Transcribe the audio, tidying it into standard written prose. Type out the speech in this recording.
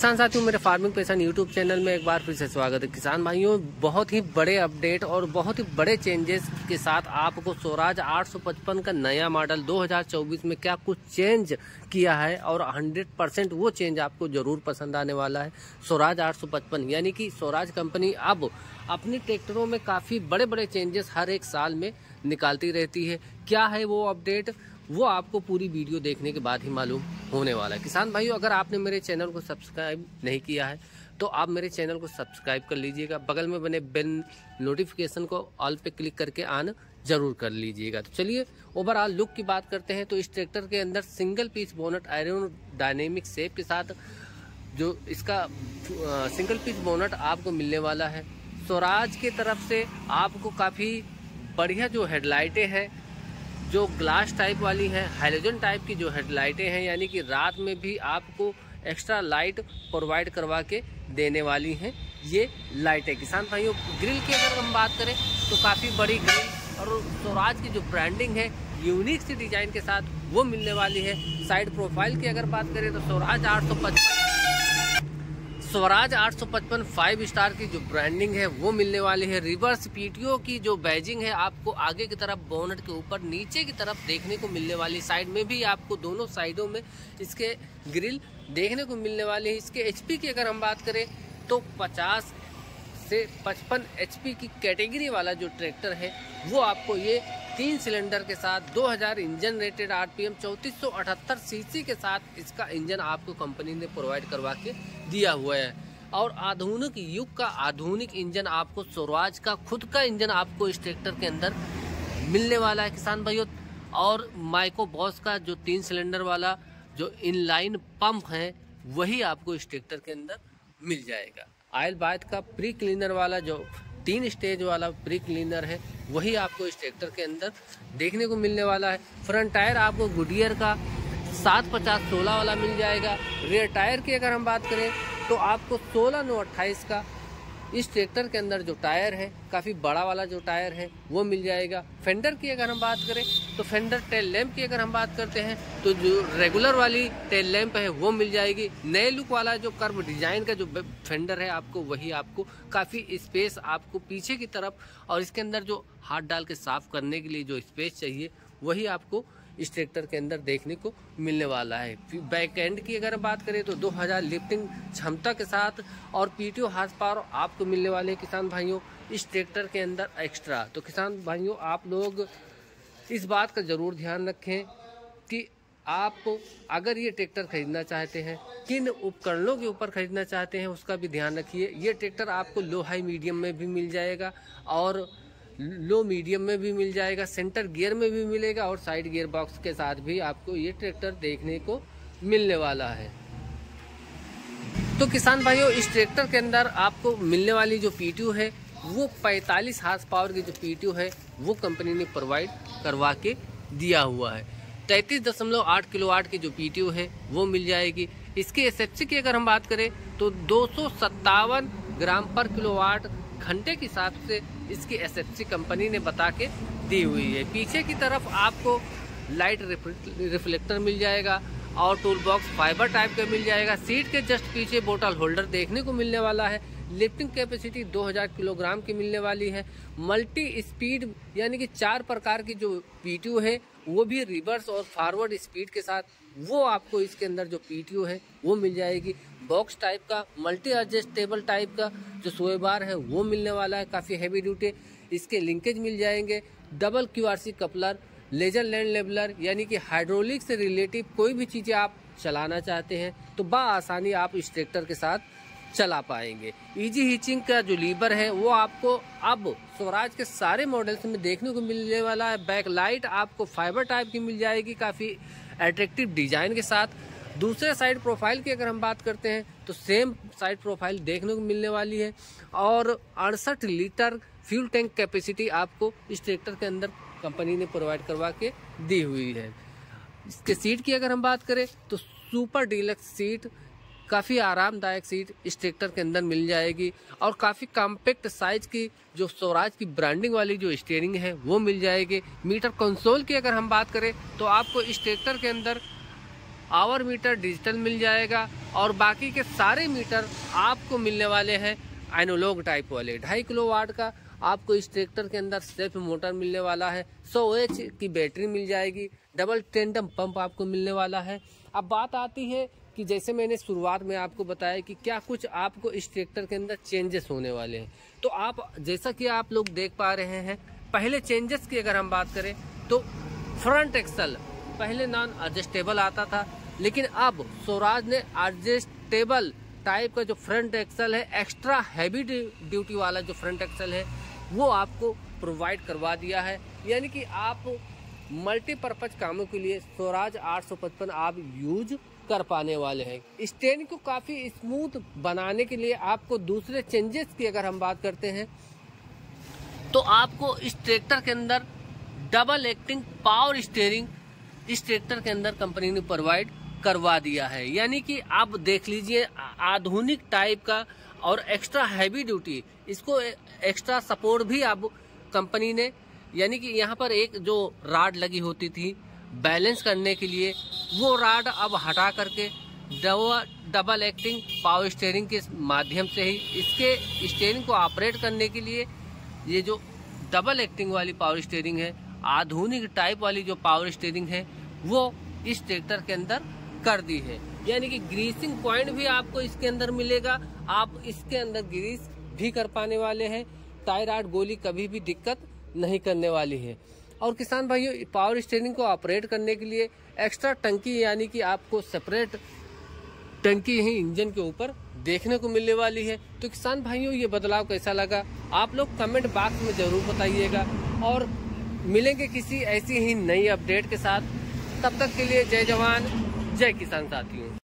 किसान साथियों, मेरे फार्मिंग पैशन यूट्यूब चैनल में एक बार फिर से स्वागत है। किसान भाइयों, बहुत ही बड़े अपडेट और बहुत ही बड़े चेंजेस के साथ आपको स्वराज 855 का नया मॉडल 2024 में क्या कुछ चेंज किया है और 100% वो चेंज आपको जरूर पसंद आने वाला है। स्वराज 855 यानी कि स्वराज कंपनी अब अपनी ट्रैक्टरों में काफ़ी बड़े बड़े चेंजेस हर एक साल में निकालती रहती है। क्या है वो अपडेट, वो आपको पूरी वीडियो देखने के बाद ही मालूम होने वाला है। किसान भाइयों, अगर आपने मेरे चैनल को सब्सक्राइब नहीं किया है तो आप मेरे चैनल को सब्सक्राइब कर लीजिएगा। बगल में बने बेल नोटिफिकेशन को ऑल पे क्लिक करके ऑन जरूर कर लीजिएगा। तो चलिए ओवरऑल लुक की बात करते हैं। तो इस ट्रैक्टर के अंदर single piece bonnet aerodynamic shape के साथ जो इसका सिंगल पीस बोनट आपको मिलने वाला है। स्वराज की तरफ से आपको काफ़ी बढ़िया जो हेडलाइटें हैं, जो ग्लास टाइप वाली हैं, हैलोजन टाइप की जो हेडलाइटें हैं, यानी कि रात में भी आपको एक्स्ट्रा लाइट प्रोवाइड करवा के देने वाली हैं ये लाइटें। किसान भाइयों, ग्रिल की अगर हम बात करें तो काफ़ी बड़ी ग्रिल और स्वराज की जो ब्रांडिंग है यूनिक सी डिजाइन के साथ वो मिलने वाली है। साइड प्रोफाइल की अगर बात करें तो स्वराज 855 5 स्टार की जो ब्रांडिंग है वो मिलने वाली है। रिवर्स पीटीओ की जो बैजिंग है आपको आगे की तरफ बोनट के ऊपर नीचे की तरफ देखने को मिलने वाली। साइड में भी आपको दोनों साइडों में इसके ग्रिल देखने को मिलने वाली है। इसके एचपी की अगर हम बात करें तो 50 से 55 एचपी की कैटेगरी वाला जो ट्रैक्टर है वो आपको ये 3 सिलेंडर के साथ 2000 इंजन रेटेड आरपीएम 3478 सीसी के साथ इसका इंजन आपको कंपनी ने प्रोवाइड करवा के दिया हुआ है। और आधुनिक युग का आधुनिक इंजन आपको स्वराज का खुद का इंजन आपको इस ट्रैक्टर के अंदर मिलने वाला है किसान भाइयों। और माइको बॉस का जो 3 सिलेंडर वाला जो इनलाइन पंप है वही आपको इस ट्रैक्टर के अंदर मिल जाएगा। ऑयल बाथ का प्री क्लीनर वाला जो 3 स्टेज वाला प्री क्लीनर है वही आपको इस ट्रैक्टर के अंदर देखने को मिलने वाला है। फ्रंट टायर आपको गुडियर का 750/16 वाला मिल जाएगा। रेयर टायर की अगर हम बात करें तो आपको 16/9/28 का इस ट्रैक्टर के अंदर जो टायर है काफ़ी बड़ा वाला जो टायर है वो मिल जाएगा। फेंडर की अगर हम बात करें तो फेंडर टेल लैंप की अगर हम बात करते हैं तो जो रेगुलर वाली टेल लैंप है वो मिल जाएगी। नए लुक वाला जो कर्व डिजाइन का जो फेंडर है आपको वही आपको काफ़ी स्पेस आपको पीछे की तरफ और इसके अंदर जो हाथ डाल के साफ करने के लिए जो स्पेस चाहिए वही आपको इस ट्रैक्टर के अंदर देखने को मिलने वाला है। बैक एंड की अगर बात करें तो 2000 लिफ्टिंग क्षमता के साथ और पीटीओ हार्स पावर आपको मिलने वाले किसान भाइयों इस ट्रैक्टर के अंदर एक्स्ट्रा। तो किसान भाइयों, आप लोग इस बात का ज़रूर ध्यान रखें कि आप अगर ये ट्रैक्टर खरीदना चाहते हैं, किन उपकरणों के ऊपर खरीदना चाहते हैं उसका भी ध्यान रखिए। ये ट्रैक्टर आपको लो हाई मीडियम में भी मिल जाएगा और लो मीडियम में भी मिल जाएगा, सेंटर गियर में भी मिलेगा और साइड गियर बॉक्स के साथ भी आपको ये ट्रैक्टर देखने को मिलने वाला है। तो किसान भाइयों, इस ट्रैक्टर के अंदर आपको मिलने वाली जो पीटीओ है वो 45 हार्स पावर की जो पीटीओ है वो कंपनी ने प्रोवाइड करवा के दिया हुआ है। 33.8 किलोवाट की जो पीटीओ है वो मिल जाएगी। इसके एसएफसी की अगर हम बात करें तो 257 ग्राम पर किलोवाट घंटे के हिसाब से इसकी एसएफसी कंपनी ने बता के दी हुई है। पीछे की तरफ आपको लाइट रिफ्लेक्टर मिल जाएगा और टूल बॉक्स फाइबर टाइप का मिल जाएगा। सीट के जस्ट पीछे बोतल होल्डर देखने को मिलने वाला है। लिफ्टिंग कैपेसिटी 2000 किलोग्राम की मिलने वाली है। मल्टी स्पीड यानी कि 4 प्रकार की जो पीटीओ है वो भी रिवर्स और फॉरवर्ड स्पीड के साथ वो आपको इसके अंदर जो पीटीओ है वो मिल जाएगी। बॉक्स टाइप का मल्टी एडजस्टेबल टाइप का जो सोए बार है वो मिलने वाला है, काफ़ी हैवी ड्यूटी। इसके लिंकेज मिल जाएंगे। Double QRC coupler, laser land leveller यानी कि हाइड्रोलिक से रिलेटिव कोई भी चीज़ें आप चलाना चाहते हैं तो बआसानी आप इस ट्रैक्टर के साथ चला पाएंगे। इजी हिचिंग का जो लीवर है वो आपको अब स्वराज के सारे मॉडल्स में देखने को मिलने वाला है। बैक लाइट आपको फाइबर टाइप की मिल जाएगी काफ़ी अट्रैक्टिव डिजाइन के साथ। दूसरे साइड प्रोफाइल की अगर हम बात करते हैं तो सेम साइड प्रोफाइल देखने को मिलने वाली है और 68 लीटर फ्यूल टैंक कैपेसिटी आपको इस ट्रैक्टर के अंदर कंपनी ने प्रोवाइड करवा के दी हुई है। इसके सीट की अगर हम बात करें तो सुपर डीलक्स सीट, काफ़ी आरामदायक सीट इस ट्रैक्टर के अंदर मिल जाएगी और काफ़ी कॉम्पैक्ट साइज की जो स्वराज की ब्रांडिंग वाली जो स्टीयरिंग है वो मिल जाएगी। मीटर कंसोल की अगर हम बात करें तो आपको इस ट्रैक्टर के अंदर आवर मीटर डिजिटल मिल जाएगा और बाकी के सारे मीटर आपको मिलने वाले हैं एनालॉग टाइप वाले। 2.5 किलोवाट का आपको इस ट्रैक्टर के अंदर सेल्फ मोटर मिलने वाला है, 100 OH की बैटरी मिल जाएगी, डबल टेंडम पंप आपको मिलने वाला है। अब बात आती है कि जैसे मैंने शुरुआत में आपको बताया कि क्या कुछ आपको इस ट्रैक्टर के अंदर चेंजेस होने वाले हैं। तो आप जैसा कि आप लोग देख पा रहे हैं, पहले चेंजेस की अगर हम बात करें तो फ्रंट एक्सल पहले नॉन एडजस्टेबल आता था, लेकिन अब स्वराज ने एडजस्टेबल टाइप का जो फ्रंट एक्सल है, एक्स्ट्रा हैवी ड्यूटी वाला जो फ्रंट एक्सल है वो आपको प्रोवाइड करवा दिया है। यानी कि आप मल्टीपर्पज कामों के लिए स्वराज 855 आप यूज कर पाने वाले हैं। स्टेयरिंग को काफ़ी स्मूथ बनाने के लिए आपको दूसरे चेंजेस की अगर हम बात करते हैं तो आपको इस ट्रैक्टर के अंदर डबल एक्टिंग पावर स्टीयरिंग इस ट्रैक्टर के अंदर कंपनी ने प्रोवाइड करवा दिया है। यानी कि आप देख लीजिए आधुनिक टाइप का और एक्स्ट्रा हैवी ड्यूटी, इसको एक्स्ट्रा सपोर्ट भी आप कंपनी ने, यानी कि यहाँ पर एक जो राड लगी होती थी बैलेंस करने के लिए, वो राड अब हटा करके डबल एक्टिंग पावर स्टीयरिंग के माध्यम से ही इसके स्टीयरिंग को ऑपरेट करने के लिए ये जो डबल एक्टिंग वाली पावर स्टीयरिंग है, आधुनिक टाइप वाली जो पावर स्टीयरिंग है वो इस ट्रैक्टर के अंदर कर दी है। यानी कि ग्रीसिंग पॉइंट भी आपको इसके अंदर मिलेगा, आप इसके अंदर ग्रीस भी कर पाने वाले हैं। टायर राड गोली कभी भी दिक्कत नहीं करने वाली है। और किसान भाइयों, पावर स्टीयरिंग को ऑपरेट करने के लिए एक्स्ट्रा टंकी, यानी कि आपको सेपरेट टंकी ही इंजन के ऊपर देखने को मिलने वाली है। तो किसान भाइयों, ये बदलाव कैसा लगा आप लोग कमेंट बॉक्स में जरूर बताइएगा और मिलेंगे किसी ऐसी ही नई अपडेट के साथ। तब तक के लिए जय जवान जय किसान साथियों।